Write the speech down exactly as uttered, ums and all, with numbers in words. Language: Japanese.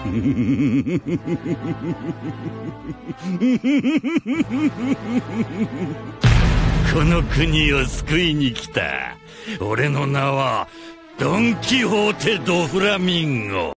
この国を救いに来た。俺の名はドン・キホーテ・ド・フラミンゴ。